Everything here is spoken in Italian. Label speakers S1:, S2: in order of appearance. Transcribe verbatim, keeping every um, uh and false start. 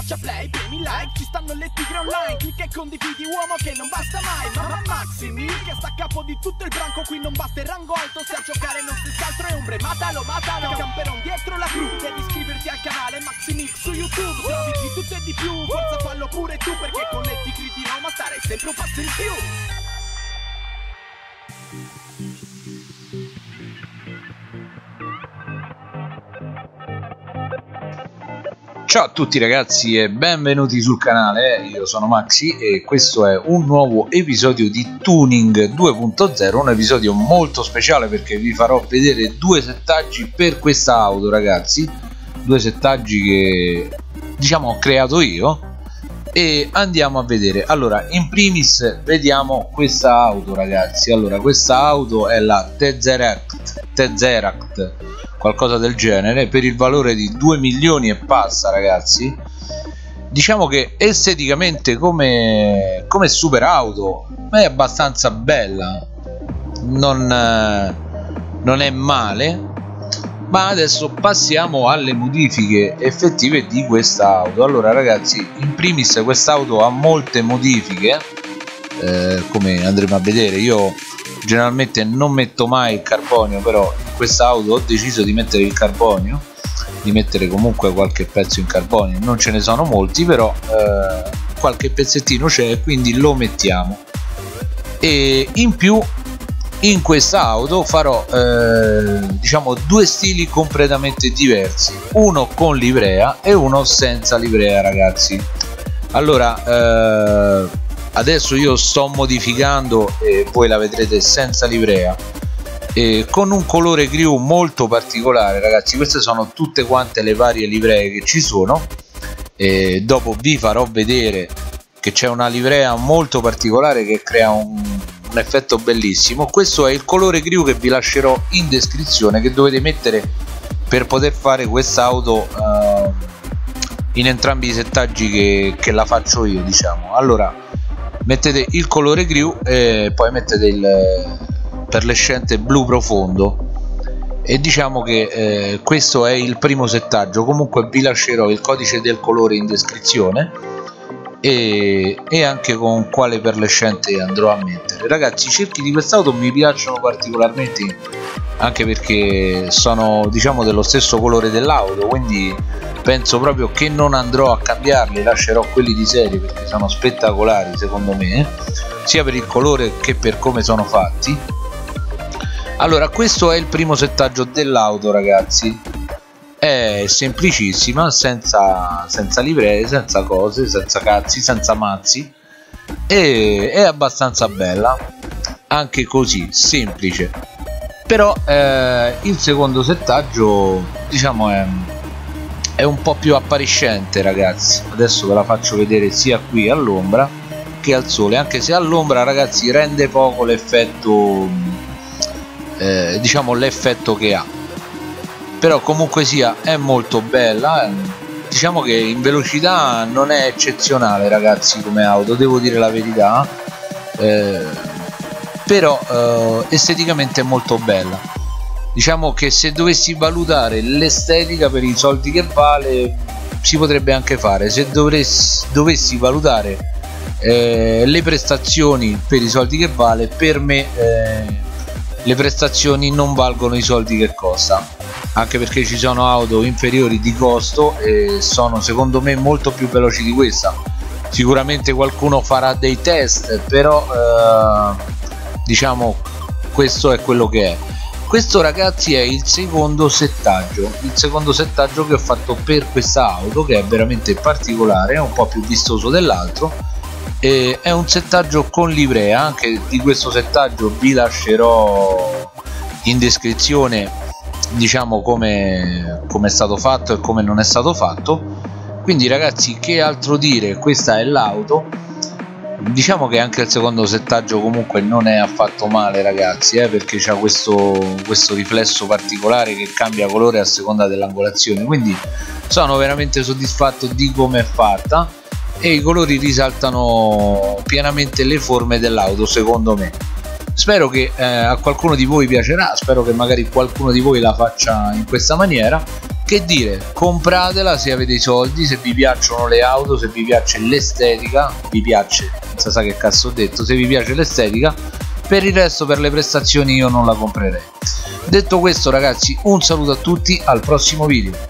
S1: schiaccia play, premi like, ci stanno le tigre online, clicca e condividi, uomo che non basta mai. Ma Maxi Mil che sta a capo di tutto il branco, qui non basta il rango alto, se a giocare non si scaltro e ombre, matalo, matalo. Camperon dietro la crew, devi iscriverti al canale Maxi Mil su YouTube, trovi di tutto e di più, forza fallo pure tu, perché con le tigre di Roma stare sempre un passo in più.
S2: Ciao a tutti ragazzi e benvenuti sul canale, io sono Maxi e questo è un nuovo episodio di Tuning due punto zero, un episodio molto speciale perché vi farò vedere due settaggi per questa auto ragazzi, due settaggi che diciamo ho creato io e andiamo a vedere. Allora, in primis vediamo questa auto ragazzi. Allora, questa auto è la Tesseract, Tesseract qualcosa del genere, per il valore di due milioni e passa ragazzi. Diciamo che esteticamente come, come super auto è abbastanza bella, non, non è male, ma adesso passiamo alle modifiche effettive di questa auto. Allora ragazzi, in primis quest'auto ha molte modifiche, eh, come andremo a vedere. Io generalmente non metto mai il carbonio, però in questa auto ho deciso di mettere il carbonio, di mettere comunque qualche pezzo in carbonio. Non ce ne sono molti, però eh, qualche pezzettino c'è, quindi lo mettiamo. E in più in questa auto farò eh, diciamo due stili completamente diversi, uno con livrea e uno senza livrea ragazzi. Allora eh, adesso io sto modificando e voi la vedrete senza livrea e con un colore griù molto particolare ragazzi. Queste sono tutte quante le varie livree che ci sono e dopo vi farò vedere che c'è una livrea molto particolare che crea un, un effetto bellissimo. Questo è il colore griù che vi lascerò in descrizione, che dovete mettere per poter fare quest'auto uh, in entrambi i settaggi che, che la faccio io diciamo. Allora, mettete il colore griù e poi mettete il perlescente blu profondo e diciamo che eh, questo è il primo settaggio. Comunque vi lascerò il codice del colore in descrizione e, e anche con quale perlescente andrò a mettere ragazzi. I cerchi di quest'auto mi piacciono particolarmente anche perché sono diciamo dello stesso colore dell'auto, quindi penso proprio che non andrò a cambiarli, lascerò quelli di serie perché sono spettacolari secondo me, sia per il colore che per come sono fatti. Allora, questo è il primo settaggio dell'auto ragazzi, è semplicissima, senza, senza livree, senza cose, senza cazzi, senza mazzi, e è abbastanza bella anche così, semplice. Però eh, il secondo settaggio diciamo è è un po' più appariscente ragazzi. Adesso ve la faccio vedere sia qui all'ombra che al sole, anche se all'ombra ragazzi rende poco l'effetto eh, diciamo l'effetto che ha, però comunque sia è molto bella. Diciamo che in velocità non è eccezionale ragazzi come auto, devo dire la verità, eh, però eh, esteticamente è molto bella. Diciamo che se dovessi valutare l'estetica per i soldi che vale si potrebbe anche fare. Se dovessi, dovessi valutare eh, le prestazioni per i soldi che vale, per me eh, le prestazioni non valgono i soldi che costa, anche perché ci sono auto inferiori di costo e sono secondo me molto più veloci di questa. Sicuramente qualcuno farà dei test, però eh, diciamo questo è quello che è. Questo ragazzi è il secondo settaggio, il secondo settaggio che ho fatto per questa auto, che è veramente particolare, è un po' più vistoso dell'altro e è un settaggio con livrea. Anche di questo settaggio vi lascerò in descrizione diciamo come come è stato fatto e come non è stato fatto. Quindi ragazzi, che altro dire, questa è l'auto. Diciamo che anche il secondo settaggio comunque non è affatto male ragazzi, eh, perché c'ha questo, questo riflesso particolare che cambia colore a seconda dell'angolazione, quindi sono veramente soddisfatto di come è fatta e i colori risaltano pienamente le forme dell'auto secondo me. Spero che eh, a qualcuno di voi piacerà, spero che magari qualcuno di voi la faccia in questa maniera. che dire, compratela se avete i soldi, se vi piacciono le auto, se vi piace l'estetica, vi piace, non si sa che cazzo ho detto, se vi piace l'estetica. Per il resto, per le prestazioni io non la comprerei. Detto questo ragazzi, un saluto a tutti, al prossimo video.